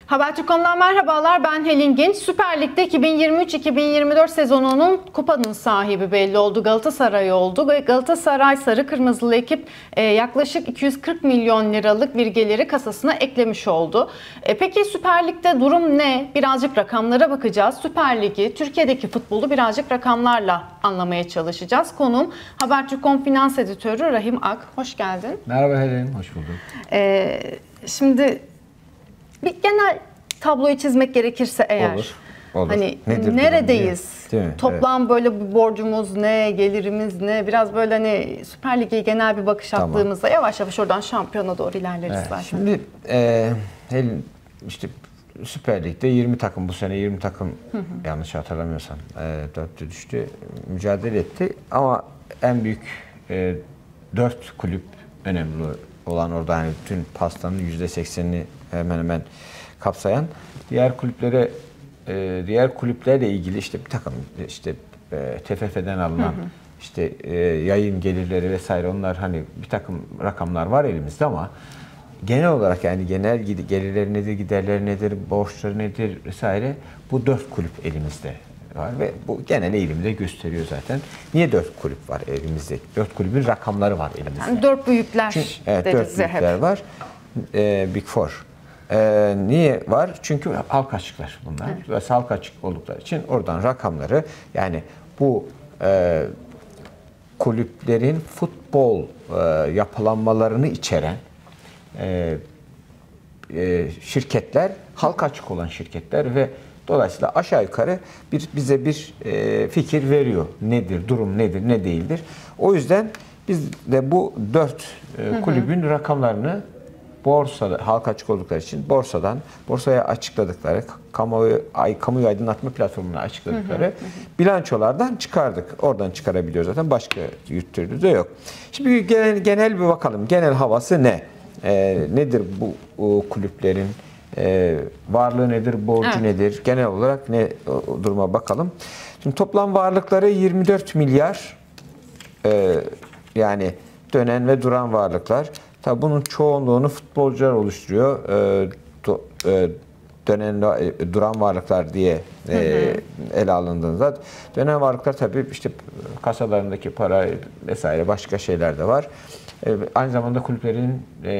Habertürk.com'dan merhabalar, ben Helin Genç. Süper Lig'de 2023-2024 sezonunun kupanın sahibi belli oldu. Galatasaray oldu ve Galatasaray sarı kırmızılı ekip yaklaşık 240 milyon liralık bir geliri kasasına eklemiş oldu. Peki Süper Lig'de durum ne? Birazcık rakamlara bakacağız. Süper Lig'i, Türkiye'deki futbolu birazcık rakamlarla anlamaya çalışacağız. Konuğum Habertürk.com Finans Editörü Rahim Ak. Hoş geldin. Merhaba Helin, hoş bulduk. Şimdi bir genel tabloyu çizmek gerekirse eğer, olur. hani nedir neredeyiz? Değil mi? Toplam evet. Böyle bir borcumuz ne, gelirimiz ne? Biraz böyle hani Süper Lig'e genel bir bakış attığımızda yavaş yavaş oradan şampiyona doğru ilerleriz zaten. Şimdi Helin, işte Süper Lig'de 20 takım, bu sene 20 takım yanlış hatırlamıyorsam 4'te düştü, mücadele etti ama en büyük 4 kulüp önemli olan orada, hani bütün pastanın %80'ini hemen hemen kapsayan, diğer kulüplerle ilgili işte bir takım işte TFF'den alınan işte yayın gelirleri vesaire, onlar hani bir takım rakamlar var elimizde ama genel olarak yani genel gelirleri nedir, giderleri nedir, borçları nedir vesaire, bu 4 kulüp elimizde var ve bu genel eğilimi de gösteriyor zaten. Niye 4 kulüp var elimizde? 4 kulübün rakamları var elimizde. Yani 4 büyükler evet, 4 büyükler hep var. Big Four. Niye var? Çünkü halka açıklar bunlar. Evet. Ve halka açık oldukları için oradan rakamları, yani bu kulüplerin futbol yapılanmalarını içeren şirketler, halka açık olan şirketler ve dolayısıyla aşağı yukarı bize bir fikir veriyor. Nedir, durum nedir, ne değildir. O yüzden biz de bu 4 kulübün rakamlarını borsada, halka açık oldukları için borsaya açıkladıkları, kamuoyu aydınlatma platformuna açıkladıkları bilançolardan çıkardık. Oradan çıkarabiliyoruz zaten. Başka türlü de yok. Şimdi genel bir bakalım. Genel havası ne? Nedir bu kulüplerin varlığı nedir, borcu nedir? Genel olarak ne duruma bakalım. Şimdi toplam varlıkları 24 milyar, yani dönen ve duran varlıklar. Tabii bunun çoğunluğunu futbolcular oluşturuyor. Dönen, duran varlıklar diye ele alındığında, dönen varlıklar tabii işte kasalarındaki para vesaire, başka şeyler de var. Aynı zamanda kulüplerin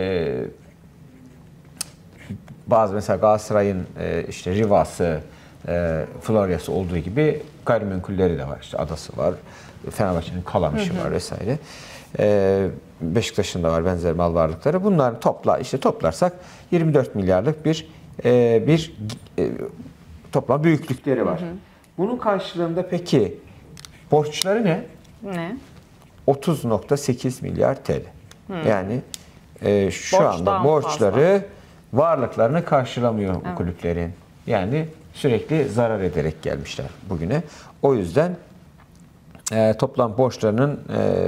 bazı, mesela Galatasaray'ın işte Rivas'ı, Florya'sı olduğu gibi gayrimenkulleri de var. İşte adası var, Fenerbahçe'nin Kalamış'ı var vesaire. Beşiktaş'ın da var benzer mal varlıkları. Bunları toplarsak 24 milyarlık bir toplam büyüklükleri var. Bunun karşılığında peki borçları ne? Ne? 30.8 milyar TL. Yani şu anda borçları varlıklarını karşılamıyor bu kulüplerin. Yani sürekli zarar ederek gelmişler bugüne. O yüzden toplam borçlarının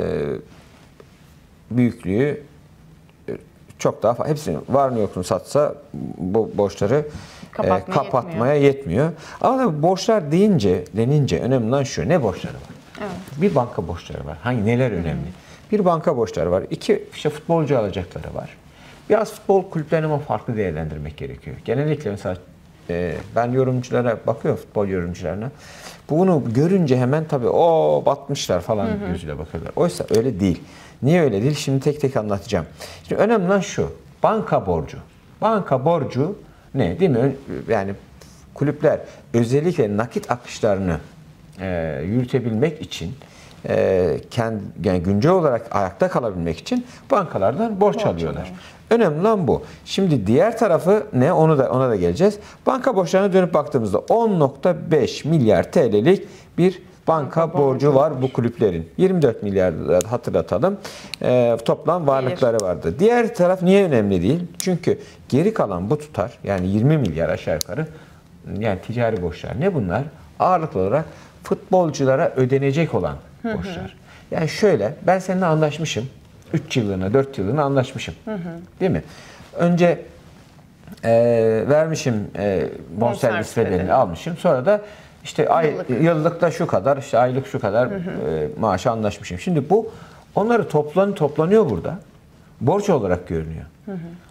büyüklüğü çok daha fazla. Hepsini varını yokunu satsa bu borçları kapatmaya yetmiyor. Ama tabii borçlar denince önemli olan şu: ne borçları var? Evet. Bir banka borçları var. Neler önemli? Bir banka borçları var. 2 işte futbolcu alacakları var. Biraz futbol kulüplerini ama farklı değerlendirmek gerekiyor. Genellikle mesela ben yorumculara bakıyorum, futbol yorumcularına. Bunu görünce hemen tabii batmışlar falan gözüyle bakıyorlar. Oysa öyle değil. Niye öyle değil? Şimdi tek tek anlatacağım. Şimdi önemli olan şu: banka borcu. Banka borcu ne? Değil mi? Yani kulüpler özellikle nakit akışlarını yürütebilmek için, yani güncel olarak ayakta kalabilmek için bankalardan borç alıyorlar. Önemli olan bu. Şimdi diğer tarafı ne? Ona da geleceğiz. Banka borçlarına dönüp baktığımızda 10.5 milyar TL'lik bir banka borcu var bu kulüplerin. 24 milyar hatırlatalım. Toplam varlıkları vardı. Diğer taraf niye önemli değil? Çünkü geri kalan bu tutar, yani 20 milyar aşağı yukarı, yani ticari borçlar. Ne bunlar? Ağırlıklı olarak futbolculara ödenecek olan borçlar. Yani şöyle, ben seninle anlaşmışım. 3 yıllığına, 4 yıllığına anlaşmışım. Değil mi? Önce vermişim bonservis bedelini almışım. Sonra da işte yıllıkta şu kadar, işte aylık şu kadar maaşı anlaşmışım. Şimdi bu onları toplanıyor burada. Borç olarak görünüyor.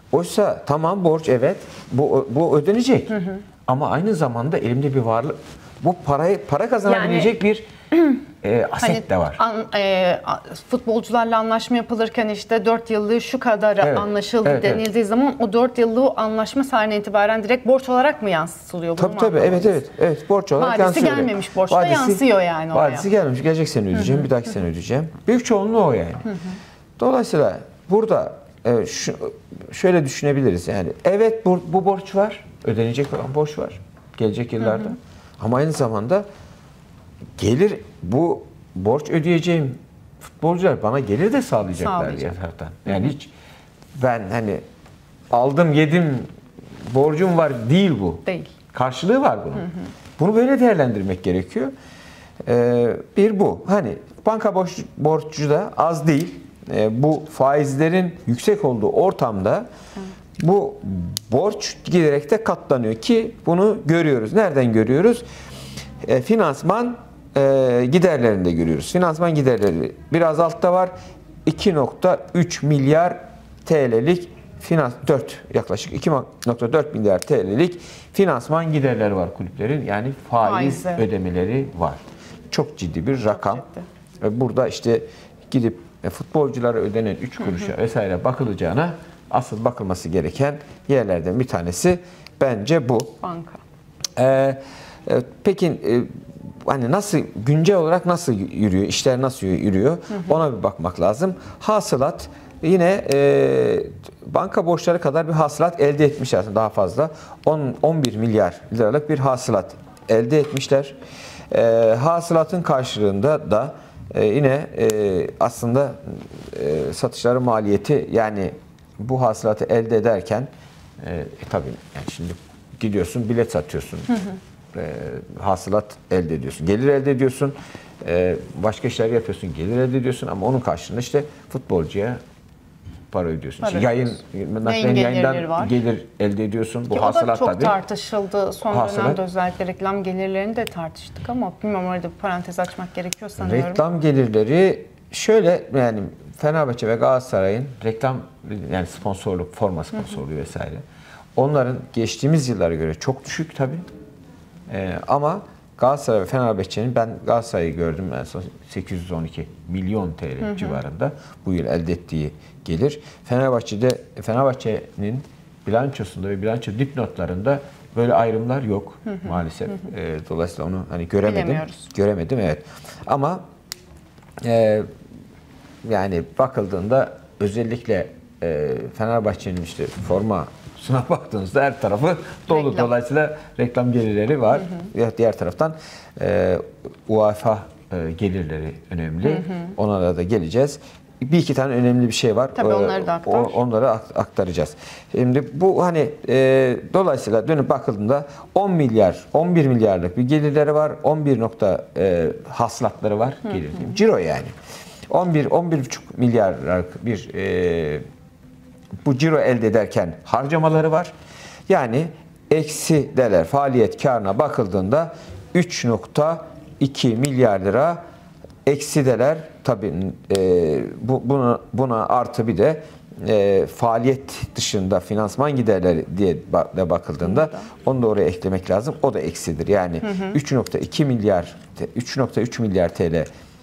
Oysa tamam borç, evet, bu ödenecek. Ama aynı zamanda elimde bir varlık, bu para kazanabilecek bir aset Hani de var. Futbolcularla anlaşma yapılırken işte 4 yıllığı şu kadar anlaşıldı denildiği zaman o 4 yıllığı anlaşma tarihinden itibaren direkt borç olarak mı yansıtılıyor? Tabii evet borç olarak yansıyor. Vadesi gelmemiş borç da yansıyor yani oraya. Vadesi gelmemiş, gelecek sene ödeyeceğim, bir dahaki sene ödeyeceğim. Büyük çoğunluğu o yani. Dolayısıyla burada şöyle düşünebiliriz yani, evet bu borç var, ödenecek olan borç var gelecek yıllarda. Ama aynı zamanda gelir, bu borç ödeyeceğim futbolcular bana gelir de sağlayacaklar diğer taraftan. Yani hiç ben hani aldım yedim borcum var değil bu. Değil. Karşılığı var bunun. Bunu böyle değerlendirmek gerekiyor. Bir bu. Hani banka borcu da az değil. Bu faizlerin yüksek olduğu ortamda bu borç giderek de katlanıyor ki bunu görüyoruz. Nereden görüyoruz? Finansman giderlerinde görüyoruz. Finansman giderleri biraz altta var. 2.3 milyar TL'lik yaklaşık 2.4 milyar TL'lik finansman giderleri var kulüplerin. Yani faiz ödemeleri var. Çok ciddi bir rakam. Burada işte gidip futbolculara ödenen 3 kuruşa vesaire bakılacağına asıl bakılması gereken yerlerden bir tanesi bence bu. Banka. Peki hani nasıl, güncel olarak nasıl yürüyor, işler nasıl yürüyor, ona bir bakmak lazım. Hasılat yine banka borçları kadar bir hasılat elde etmişler, daha fazla 11 milyar liralık bir hasılat elde etmişler. Hasılatın karşılığında da yine aslında satışları maliyeti, yani bu hasılatı elde ederken tabii yani şimdi gidiyorsun bilet satıyorsun. Hasılat elde ediyorsun. Gelir elde ediyorsun. Başka işler yapıyorsun. Gelir elde ediyorsun ama onun karşılığında işte futbolcuya para ödüyorsun. İşte yayından gelir elde ediyorsun. Bu hasılat tabii. O da çok tartışıldı. Son dönemde özellikle reklam gelirlerini de tartıştık ama bilmem, orada bir parantez açmak gerekiyor sanıyorum. Reklam gelirleri şöyle, yani Fenerbahçe ve Galatasaray'ın reklam, yani sponsorluk, forma sponsorluğu vesaire, onların geçtiğimiz yıllara göre çok düşük tabii. Ama Galatasaray ve Fenerbahçe'nin, ben Galatasaray'ı gördüm en son 812 milyon TL civarında bu yıl elde ettiği gelir. Fenerbahçe'nin bilançosunda ve bilanço dipnotlarında böyle ayrımlar yok maalesef. Dolayısıyla onu hani göremedim evet. Ama yani bakıldığında özellikle Fenerbahçe'nin işte formasına baktığınızda her tarafı dolu. Dolayısıyla reklam gelirleri var. Diğer taraftan UEFA gelirleri önemli. Onlara da geleceğiz. Bir iki tane önemli bir şey var. Tabii onları da onları aktaracağız. Şimdi bu hani dolayısıyla dönüp bakıldığında 11 milyarlık bir gelirleri var. 11 hasılatları var. Gelir. Ciro yani. 11,5 milyarlık bir bu ciro elde ederken harcamaları var. Yani eksideler, faaliyet karına bakıldığında 3,2 milyar lira eksideler. Tabii buna artı bir de faaliyet dışında finansman giderleri diye de bakıldığında onu da oraya eklemek lazım. O da eksidir. Yani 3,3 milyar TL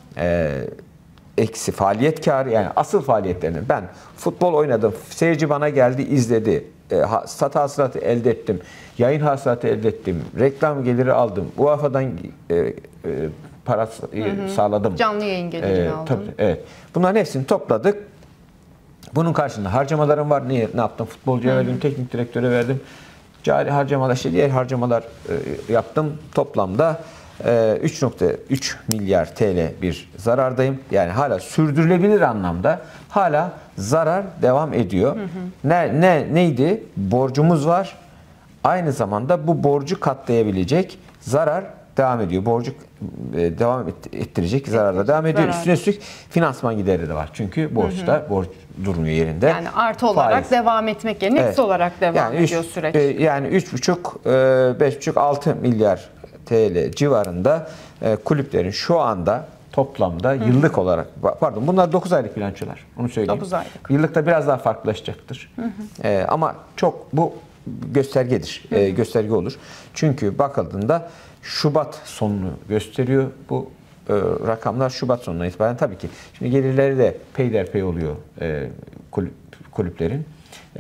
eksi faaliyet karı, yani asıl faaliyetlerini, ben futbol oynadım, seyirci bana geldi, izledi, stat hasılatı elde ettim, yayın hasılatı elde ettim, reklam geliri aldım, UEFA'dan para sağladım. Canlı yayın geliri aldım. Tabii, evet. Bunların hepsini topladık. Bunun karşılığında harcamalarım var. Ne yaptım? Futbolcuya verdim, teknik direktöre verdim. Cari harcamalar, diğer harcamalar yaptım. Toplamda 3,3 milyar TL bir zarardayım. Yani hala sürdürülebilir anlamda hala zarar devam ediyor. Neydi? Borcumuz var. Aynı zamanda bu borcu katlayabilecek zarar devam ediyor. Borcu devam ettirecek zarar da devam ediyor. Üstüne üstlük finansman gideri de var. Çünkü borç durmuyor yerinde. Yani artı olarak devam etmek yerine eksi olarak devam ediyor süreç. Yani 3,5, 5,5, 6 milyar TL civarında kulüplerin şu anda toplamda yıllık olarak, pardon bunlar 9 aylık bilançolar. Onu söyleyeyim. 9 aylık. Yıllıkta biraz daha farklılaşacaktır. Ama çok bu göstergedir. Gösterge olur. Çünkü bakıldığında Şubat sonunu gösteriyor. Bu rakamlar Şubat sonuna itibaren tabii ki. Şimdi gelirleri de peyderpey oluyor kulüplerin.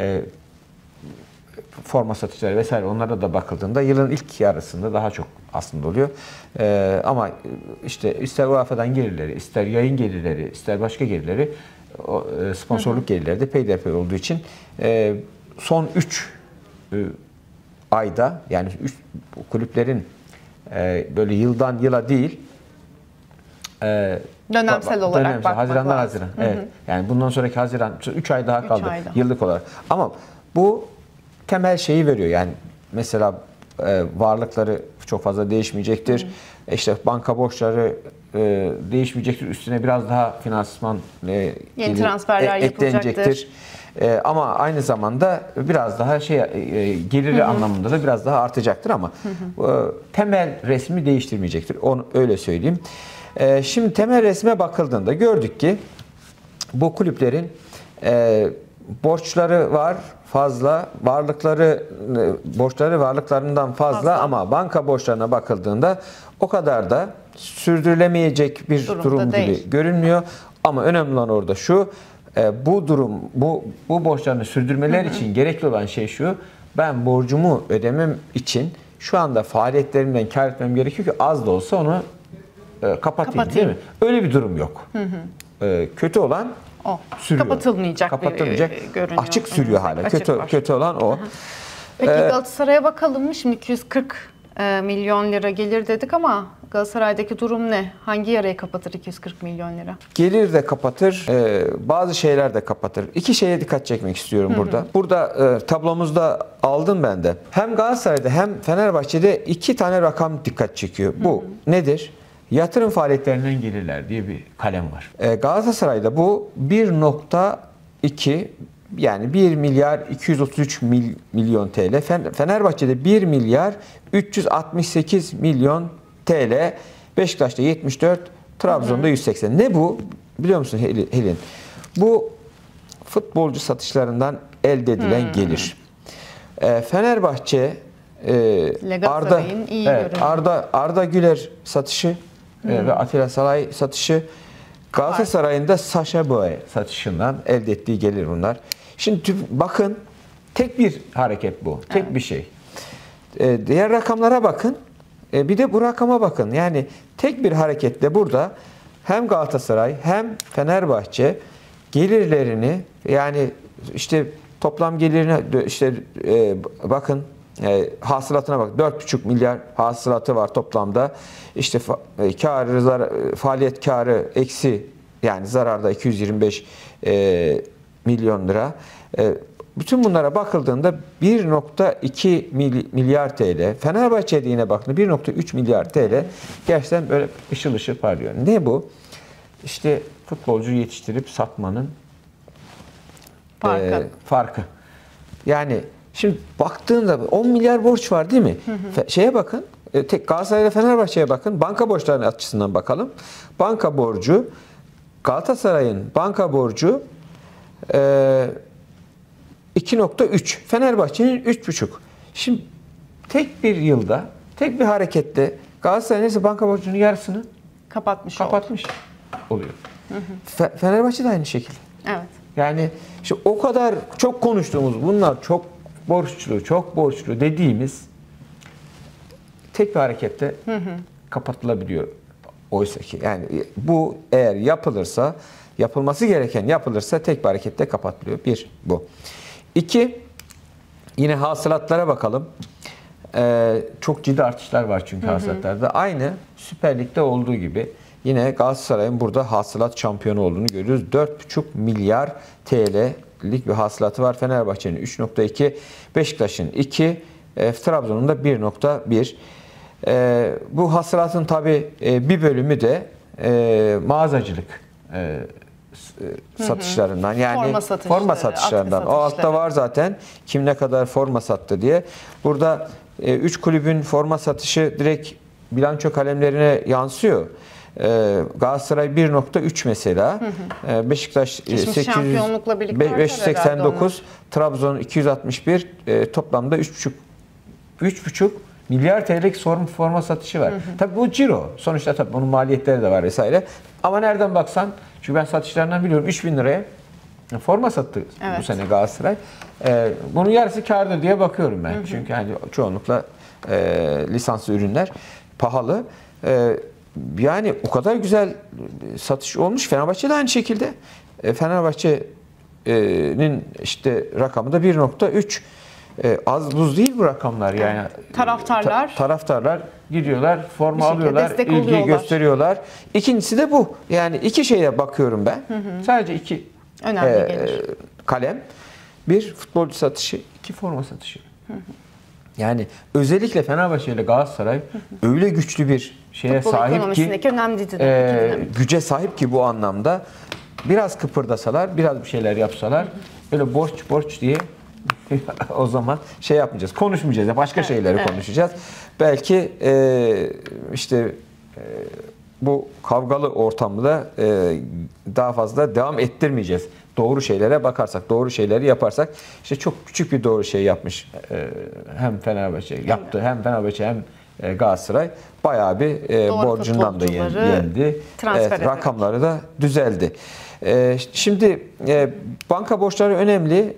Forma satışları vesaire onlara da bakıldığında yılın ilk yarısında daha çok aslında oluyor. Ama işte ister UEFA'dan gelirleri, ister yayın gelirleri, ister başka gelirleri, sponsorluk gelirleri de peyderpey olduğu için son 3 ayda yani kulüplerin böyle yıldan yıla değil dönemsel olarak bakmak Haziran'dan lazım. Haziran. Evet. Yani bundan sonraki Haziran 3 ay daha kaldı yıllık olarak. Ama bu temel şeyi veriyor. Yani mesela varlıkları çok fazla değişmeyecektir. İşte banka borçları değişmeyecektir. Üstüne biraz daha finansman yeni transferler eklenecektir. Ama aynı zamanda biraz daha geliri anlamında da biraz daha artacaktır ama temel resmi değiştirmeyecektir. Onu öyle söyleyeyim. Şimdi temel resme bakıldığında gördük ki bu kulüplerin borçları var fazla, borçları varlıklarından fazla ama banka borçlarına bakıldığında o kadar da sürdürülemeyecek bir durum gibi görünmüyor. Ama önemli olan orada şu, bu borçlarını sürdürmeler için gerekli olan şey şu: ben borcumu ödemem için şu anda faaliyetlerimden kar etmem gerekiyor ki az da olsa onu kapatayım, değil mi? Öyle bir durum yok. Kötü olan o sürüyor. Kapatılmayacak görünüyor. Açık sürüyor hala. Kötü olan o. Peki Galatasaray'a bakalım mı? Şimdi 240 milyon lira gelir dedik ama Galatasaray'daki durum ne? Hangi yarayı kapatır 240 milyon lira? Gelir de kapatır, bazı şeyler de kapatır. İki şeye dikkat çekmek istiyorum burada. Burada tablomuzda aldım ben de. Hem Galatasaray'da hem Fenerbahçe'de iki tane rakam dikkat çekiyor. Bu nedir? Yatırım faaliyetlerinden gelirler diye bir kalem var. Galatasaray'da bu 1.2 yani 1 milyar 233 milyon TL. Fenerbahçe'de 1 milyar 368 milyon TL. Beşiktaş'ta 74, Trabzon'da 180. Ne bu? Biliyor musun Helin? Bu futbolcu satışlarından elde edilen gelir. Fenerbahçe Arda Güler satışı ve Atilla Salay satışı, Galatasaray'ın da Sacha Boey satışından elde ettiği gelir bunlar. Şimdi bakın, tek bir hareket bu. Tek bir şey. Diğer rakamlara bakın. Bir de bu rakama bakın. Yani tek bir hareketle burada hem Galatasaray hem Fenerbahçe gelirlerini, yani işte toplam gelirine işte bakın, hasılatına bak. 4,5 milyar hasılatı var toplamda. İşte faaliyet karı eksi, yani zararda 225 milyon lira. Bütün bunlara bakıldığında 1.2 milyar TL. Fenerbahçe'de yine bakın 1.3 milyar TL. Gerçekten böyle ışıl ışıl parlıyor. Ne bu? İşte futbolcu yetiştirip satmanın farkı. Yani şimdi baktığında 10 milyar borç var değil mi? Şeye bakın. Tek Galatasaray'la Fenerbahçe'ye bakın. Banka borçlarının açısından bakalım. Banka borcu, Galatasaray'ın banka borcu 2.3. Fenerbahçe'nin 3.5. Şimdi tek bir yılda, tek bir hareketle Galatasaray neyse banka borcunun yarısını kapatmış oluyor. Fenerbahçe de aynı şekilde. Evet. Yani işte o kadar çok konuştuğumuz, bunlar çok borçlu dediğimiz tek bir harekette kapatılabiliyor. Oysa ki yani bu eğer yapılması gereken yapılırsa tek bir harekette kapatılıyor. Bir, bu. İki, yine hasılatlara bakalım. Çok ciddi artışlar var çünkü hasılatlarda. Aynı Süper Lig'de olduğu gibi yine Galatasaray'ın burada hasılat şampiyonu olduğunu görüyoruz. 4,5 milyar TL'lik bir hasılatı var. Fenerbahçe'nin 3.2, Beşiktaş'ın 2, Trabzon'un da 1.1. Bu hasılatın tabii bir bölümü de mağazacılık satışlarından, yani forma satışlarından. O altta var zaten kim ne kadar forma sattı diye. Burada 3 kulübün forma satışı direkt bilanço kalemlerine yansıyor. Galatasaray 1.3 mesela. Beşiktaş şampiyonlukla birlikte 589, Trabzon 261, toplamda 3,5 milyar TL'lik forma satışı var. Tabii bu ciro. Sonuçta tabii bunun maliyetleri de var vesaire. Ama nereden baksan, çünkü ben satışlarından biliyorum, 3.000 liraya forma sattı bu sene Galatasaray. Bunun yarısı kârdır diye bakıyorum ben. Çünkü hani çoğunlukla lisanslı ürünler pahalı. Yani o kadar güzel satış olmuş. Fenerbahçe de aynı şekilde. Fenerbahçe'nin işte rakamı da 1.3. Az buz değil bu rakamlar yani. Taraftarlar gidiyorlar, forma alıyorlar, ilgi gösteriyorlar. İkincisi de bu. Yani iki şeye bakıyorum ben. Sadece iki önemli gelir. Kalem. Bir, futbolcu satışı, iki, forma satışı. Yani özellikle Fenerbahçe ile Galatasaray öyle güçlü bir şeye futbol sahip ki, güce sahip ki bu anlamda biraz kıpırdasalar, biraz bir şeyler yapsalar, öyle borç diye o zaman şey yapmayacağız, konuşmayacağız, başka şeyleri konuşacağız. Belki bu kavgalı ortamda daha fazla devam ettirmeyeceğiz. Doğru şeylere bakarsak, doğru şeyleri yaparsak, işte çok küçük bir doğru şey yapmış hem Fenerbahçe yaptı, hem Fenerbahçe hem Galatasaray bayağı bir borcundan da yendi. Rakamları da düzeldi. Şimdi banka borçları önemli.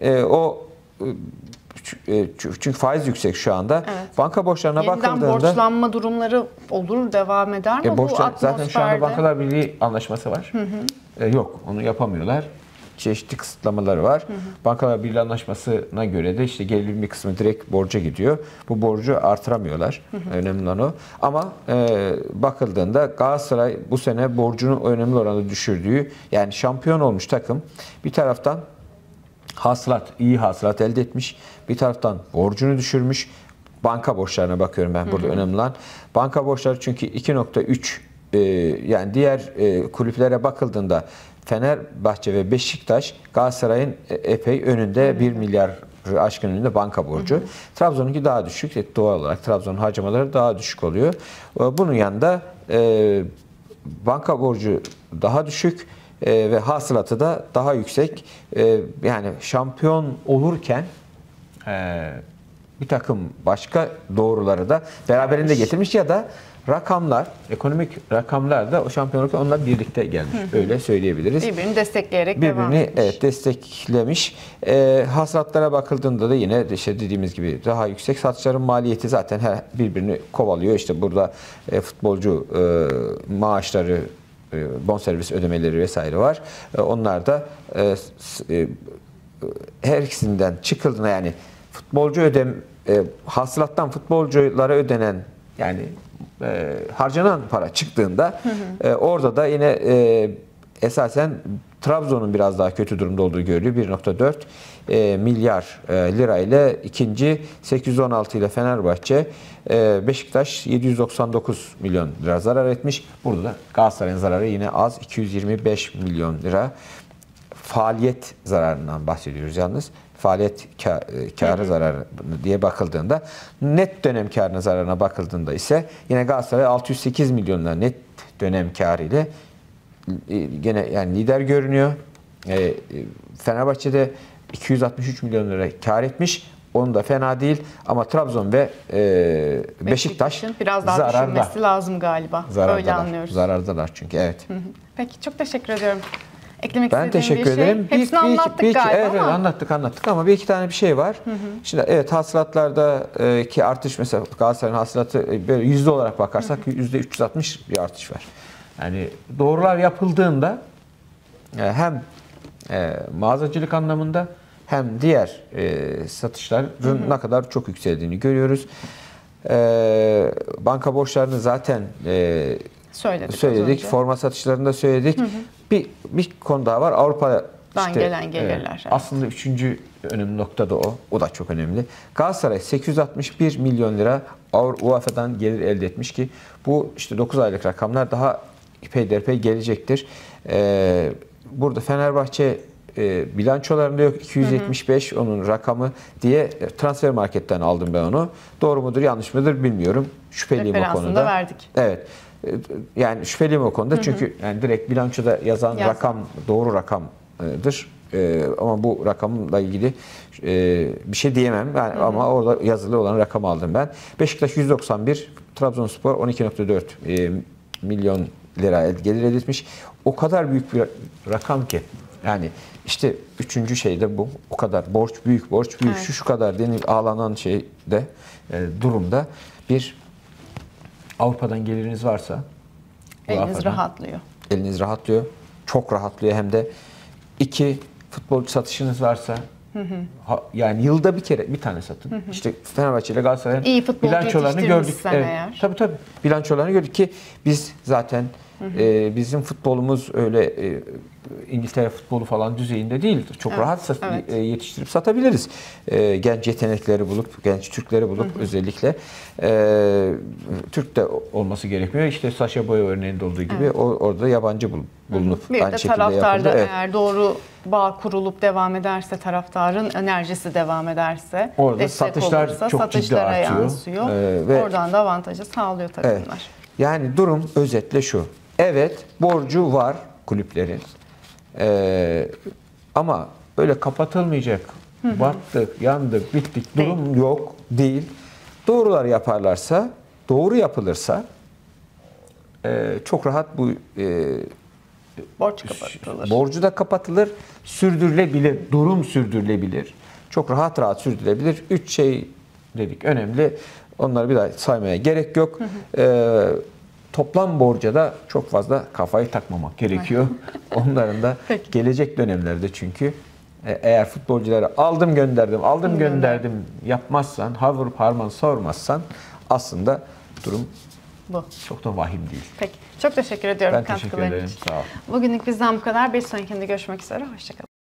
Çünkü faiz yüksek şu anda. Evet. Banka borçlarına bakıldığında borçlanma durumları olur, devam eder mi bu atmosferde? Zaten şu anda Bankalar Birliği anlaşması var. Yok, onu yapamıyorlar. Çeşitli kısıtlamaları var. Bankalar Birliği anlaşmasına göre de işte gelirin bir kısmı direkt borca gidiyor. Bu borcu artıramıyorlar. Önemli olan o. Ama bakıldığında Galatasaray bu sene borcunu önemli oranda düşürdüğü, yani şampiyon olmuş takım bir taraftan iyi hasılat elde etmiş. Bir taraftan borcunu düşürmüş. Banka borçlarına bakıyorum ben burada önemli olan. Banka borçları çünkü 2.3 yani diğer kulüplere bakıldığında Fenerbahçe ve Beşiktaş Galatasaray'ın epey önünde, 1 milyar aşkın önünde banka borcu. Trabzon'unki daha düşük. Doğal olarak Trabzon'un harcamaları daha düşük oluyor. Bunun yanında banka borcu daha düşük ve hasılatı da daha yüksek. Yani şampiyon olurken bir takım başka doğruları da beraberinde getirmiş ya da ekonomik rakamlar da o şampiyonlukla onunla birlikte gelmiş. Öyle söyleyebiliriz. Birbirini destekleyerek devam etmiş. Desteklemiş. Hasılatlara bakıldığında da yine işte dediğimiz gibi daha yüksek. Satışların maliyeti zaten birbirini kovalıyor. İşte burada futbolcu maaşları, bonservis ödemeleri vesaire var. Onlar da her ikisinden çıkıldığında, yani hasılattan futbolculara ödenen, yani harcanan para çıktığında orada da yine esasen Trabzon'un biraz daha kötü durumda olduğu görülüyor. 1.4 milyar lira ile ikinci, 816 ile Fenerbahçe, Beşiktaş 799 milyon lira zarar etmiş. Burada da Galatasaray'ın zararı yine az, 225 milyon lira. Faaliyet zararından bahsediyoruz yalnız. Faaliyet karı zararı diye bakıldığında, net dönem karına zararına bakıldığında ise yine Galatasaray 608 milyon lira net dönem karı ile gene yani lider görünüyor. Fenerbahçe'de 263 milyon lira kar etmiş. Onun da fena değil ama Trabzon ve Beşiktaş biraz daha düşünmesi lazım galiba. Öyle anlıyoruz. Zarardalar çünkü, evet. Peki, çok teşekkür ediyorum. Eklemek ben teşekkür ederim. Hepsini anlattık galiba. Evet, anlattık ama bir iki tane bir şey var. Şimdi evet, hasılatlardaki artış, mesela Galatasaray'ın hasılatı böyle yüzde olarak bakarsak %360 bir artış var. Yani doğrular yapıldığında hem mağazacılık anlamında hem diğer satışların ne kadar çok yükseldiğini görüyoruz. Banka borçlarını zaten söyledik. Forma satışlarında söyledik. Bir konu daha var. Avrupa'dan gelen gelirler. Aslında üçüncü önemli nokta da o. O da çok önemli. Galatasaray 861 milyon lira UEFA'dan gelir elde etmiş ki bu işte 9 aylık rakamlar daha peyderpey gelecektir. Burada Fenerbahçe bilançolarında yok. 275 onun rakamı diye Transfermarkt'ten aldım ben onu. Doğru mudur, yanlış mıdır bilmiyorum. Şüpheliyim o konuda. Verdik. Evet. Yani şüpheliyim o konuda. Çünkü yani direkt bilançoda yazan rakam doğru rakamdır. Ama bu rakamla ilgili bir şey diyemem. Yani ama orada yazılı olan rakamı aldım ben. Beşiktaş 191, Trabzonspor 12,4 milyon lira gelir elde etmiş. O kadar büyük bir rakam ki. Yani işte üçüncü şey de bu. O kadar borç büyük, borç büyük. Evet. Şu kadar denil ağlanan şeyde durumda bir Avrupa'dan geliriniz varsa eliniz rahatlıyor. Eliniz rahatlıyor. Çok rahatlıyor hem de. 2 futbolcu satışınız varsa yani yılda bir tane satın. İşte Fenerbahçe ile Galatasaray'ın bilançolarını gördük. Evet. Eğer. Tabii. Bilançolarını gördük ki biz zaten bizim futbolumuz öyle İngiltere futbolu falan düzeyinde değildir. Çok rahat yetiştirip satabiliriz. Genç yetenekleri bulup, genç Türkleri bulup özellikle Türk de olması gerekmiyor. İşte Sacha Boey örneğinde olduğu gibi orada yabancı bulunup bir aynı de şekilde taraftarda yapıldı. eğer doğru bağ kurulup devam ederse, taraftarın enerjisi devam ederse, orada destek satışlar olursa, çok ciddi artıyor. yansıyor. Ve oradan da avantajı sağlıyor takımlar. Yani durum özetle şu. Evet, borcu var kulüplerin. Ama böyle kapatılmayacak, battık, yandık, bittik durum yok, değil. Doğrular yaparlarsa, doğru yapılırsa çok rahat bu borç kapatılır. Borcu da kapatılır, sürdürülebilir, durum sürdürülebilir. Çok rahat sürdürülebilir. 3 şey dedik önemli. Onları bir daha saymaya gerek yok. Toplam borca da çok fazla kafayı takmamak gerekiyor. Onların da gelecek dönemlerde çünkü eğer futbolcuları aldım gönderdim yapmazsan, vurup harman sormazsan aslında durum bu. Çok da vahim değil. Peki. Çok teşekkür ediyorum. Ben teşekkür ederim. Sağ ol. Bugünlük bizden bu kadar. Bir sonrakinde görüşmek üzere. Hoşçakalın.